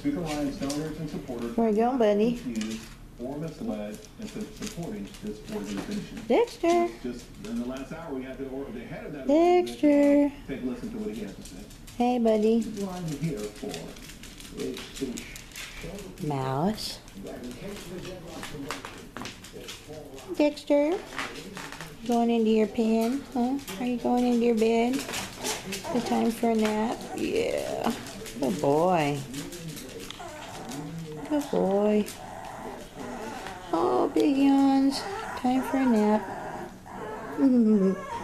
to the Rhinestoners and supporters. Where you going, buddy? Confused or misled into supporting this organization. Dexter. Just in the last hour, we had the head of that Dexter. take a listen to what he has to say. Hey, buddy. What I'm here for is to show Mouse. that in case the deadlock Dexter. Going into your pen, huh? Are you going into your bed? The time for a nap? Yeah. Good boy. Good boy. Oh, big yawns. Time for a nap.